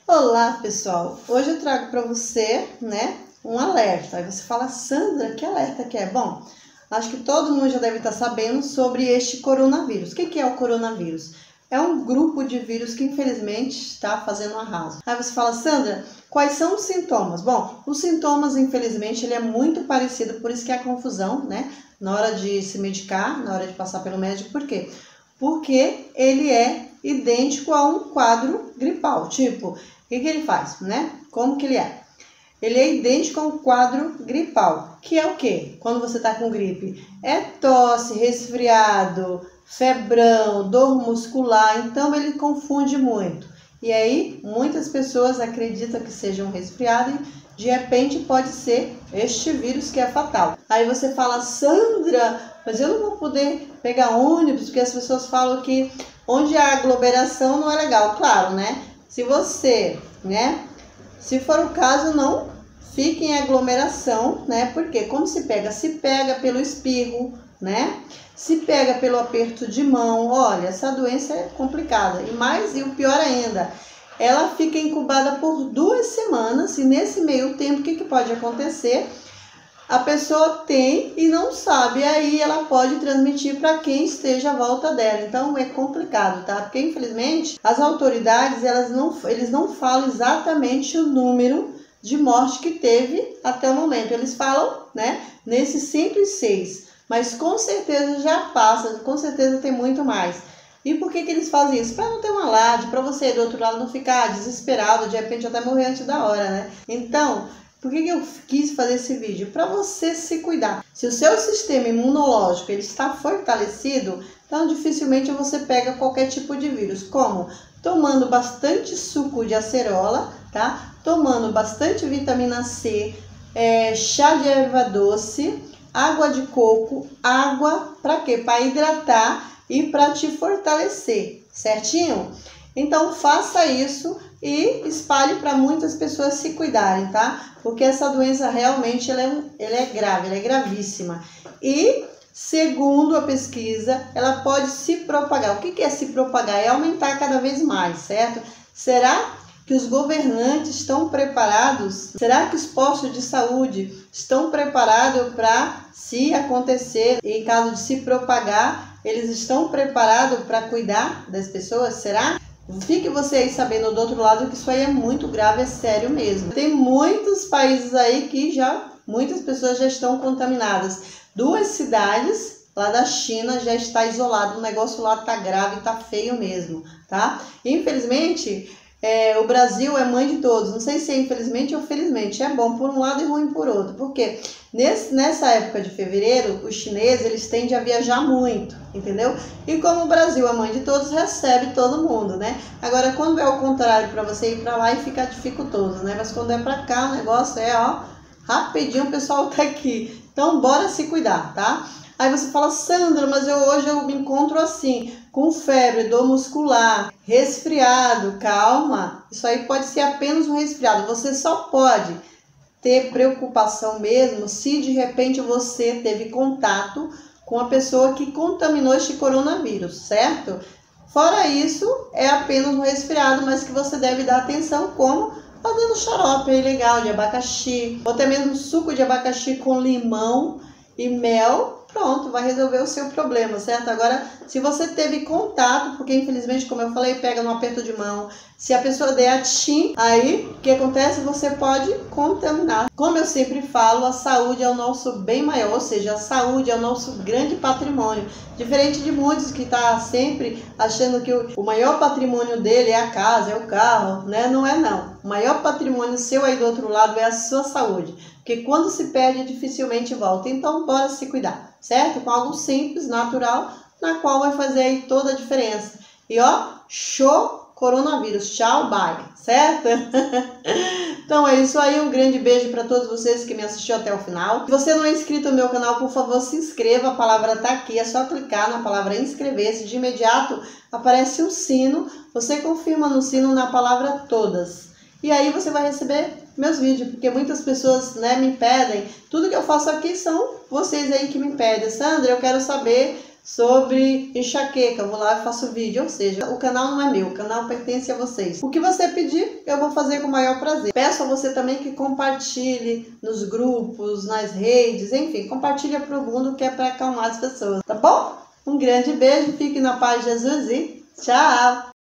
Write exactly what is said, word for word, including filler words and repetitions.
Olá pessoal, hoje eu trago para você, né, um alerta. Aí você fala, Sandra, que alerta que é? Bom, acho que todo mundo já deve estar sabendo sobre este coronavírus. O que que é o coronavírus? É um grupo de vírus que infelizmente está fazendo um arraso. Aí você fala, Sandra, quais são os sintomas? Bom, os sintomas infelizmente ele é muito parecido, por isso que é a confusão, né, na hora de se medicar, na hora de passar pelo médico. Por quê? Porque ele é idêntico a um quadro gripal, tipo, o que que ele faz, né? Como que ele é? Ele é idêntico a um quadro gripal, que é o quê? Quando você tá com gripe? É tosse, resfriado, febrão, dor muscular, então ele confunde muito. E aí, muitas pessoas acreditam que seja um resfriado e de repente pode ser este vírus que é fatal. Aí você fala, Sandra, mas eu não vou poder pegar ônibus, porque as pessoas falam que onde há aglomeração não é legal. Claro, né? Se você, né, se for o caso, não fique em aglomeração, né? Porque como se pega? Se pega pelo espirro, né? Se pega pelo aperto de mão. Olha, essa doença é complicada. E mais, e o pior ainda, ela fica incubada por duas semanas e nesse meio tempo, o que que pode acontecer? A pessoa tem e não sabe, aí ela pode transmitir para quem esteja à volta dela. Então é complicado, tá? Porque infelizmente as autoridades, elas não, eles não falam exatamente o número de morte que teve até o momento. Eles falam, né, nesses cento e seis, mas com certeza já passa, com certeza tem muito mais. E por que que eles fazem isso? Para não ter um alarde, para você do outro lado não ficar desesperado, de repente até morrer antes da hora, né? Então, por que que eu quis fazer esse vídeo? Para você se cuidar. Se o seu sistema imunológico ele está fortalecido, então dificilmente você pega qualquer tipo de vírus. Como? Tomando bastante suco de acerola, tá? Tomando bastante vitamina C, é, chá de erva doce, água de coco, água para quê? Para hidratar e para te fortalecer, certinho? Então faça isso e espalhe para muitas pessoas se cuidarem, tá? Porque essa doença realmente ela é, ela é grave, ela é gravíssima. E segundo a pesquisa, ela pode se propagar. O que que é se propagar? É aumentar cada vez mais, certo? Será que os governantes estão preparados? Será que os postos de saúde estão preparados para, se acontecer, em caso de se propagar, eles estão preparados para cuidar das pessoas? Será? Fique você aí sabendo do outro lado que isso aí é muito grave, é sério mesmo. Tem muitos países aí que já, muitas pessoas já estão contaminadas. Duas cidades lá da China já está isolado, o negócio lá tá grave, tá feio mesmo, tá? Infelizmente, é, o Brasil é mãe de todos, não sei se é infelizmente ou felizmente, é bom por um lado e ruim por outro, porque nesse, nessa época de fevereiro, os chineses, eles tendem a viajar muito, entendeu? E como o Brasil é mãe de todos, recebe todo mundo, né? Agora, quando é o contrário, para você ir para lá e ficar dificultoso, né? Mas quando é para cá, o negócio é, ó, rapidinho o pessoal tá aqui. Então, bora se cuidar, tá? Aí você fala, Sandra, mas eu hoje eu me encontro assim, com febre, dor muscular, resfriado. Calma, isso aí pode ser apenas um resfriado. Você só pode ter preocupação mesmo se de repente você teve contato com a pessoa que contaminou este coronavírus, certo? Fora isso, é apenas um resfriado, mas que você deve dar atenção, como fazendo xarope aí legal de abacaxi, ou até mesmo suco de abacaxi com limão e mel. Pronto, vai resolver o seu problema, certo? Agora, se você teve contato, porque infelizmente, como eu falei, pega no aperto de mão, se a pessoa der a tim, aí o que acontece? Você pode contaminar. Como eu sempre falo, a saúde é o nosso bem maior, ou seja, a saúde é o nosso grande patrimônio. Diferente de muitos que estão sempre achando que o maior patrimônio dele é a casa, é o carro, né? Não é não. O maior patrimônio seu aí do outro lado é a sua saúde. Porque quando se perde, dificilmente volta. Então, bora se cuidar, certo? Com algo simples, natural, na qual vai fazer aí toda a diferença. E ó, show coronavírus. Tchau, bye, certo? Então é isso aí, um grande beijo para todos vocês que me assistiram até o final. Se você não é inscrito no meu canal, por favor, se inscreva, a palavra tá aqui, é só clicar na palavra inscrever-se, de imediato aparece um sino, você confirma no sino na palavra todas. E aí você vai receber meus vídeos, porque muitas pessoas, né, me pedem, tudo que eu faço aqui são vocês aí que me pedem. Sandra, eu quero saber sobre enxaqueca, eu vou lá e faço vídeo, ou seja, o canal não é meu, o canal pertence a vocês. O que você pedir, eu vou fazer com o maior prazer. Peço a você também que compartilhe nos grupos, nas redes, enfim, compartilha para o mundo, que é para acalmar as pessoas, tá bom? Um grande beijo, fique na paz de Jesus e tchau!